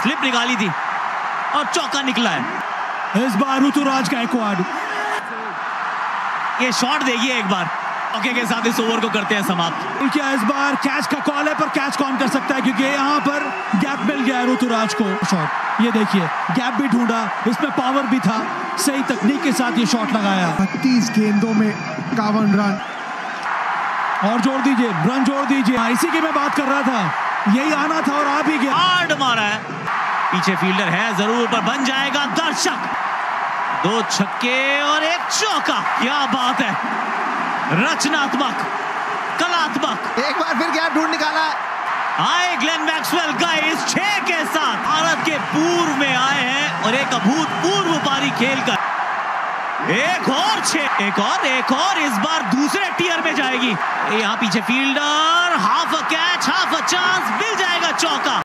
Slip निकाली थी और चौका निकला है। इस बार ऋतुराज गायकवाड़ ये शॉट देखिए एक बार, चौके के साथ इस ओवर को करते हैं समाप्त। क्या इस बार कैच का कॉल है, पर कैच कौन कर सकता है, क्योंकि यहाँ पर गैप मिल गया ऋतुराज को। शॉट ये देखिए, गैप भी ढूंढा, इसमें पावर भी था, सही तकनीक के साथ ये शॉट लगाया। 32 गेंदों में 51 रन। और जोड़ दीजिए, रन जोड़ दीजिए, इसी की मैं बात कर रहा था, यही आना था और आ भी गया। हार्ड मारा है, पीछे फील्डर है जरूर, पर बन जाएगा दर्शक। 2 छक्के और 1 चौका, क्या बात है, रचनात्मक, कलात्मक। एक बार फिर गैप ढूंढ निकाला। आए ग्लेन मैक्सवेल गाइस 6 के साथ भारत के पूर्व में आए हैं और एक अभूतपूर्व पारी खेलकर एक और 6, एक और इस बार दूसरे टियर में जाएगी। यहाँ पीछे fielder, half a catch, half a chance, मिल जाएगा चौका।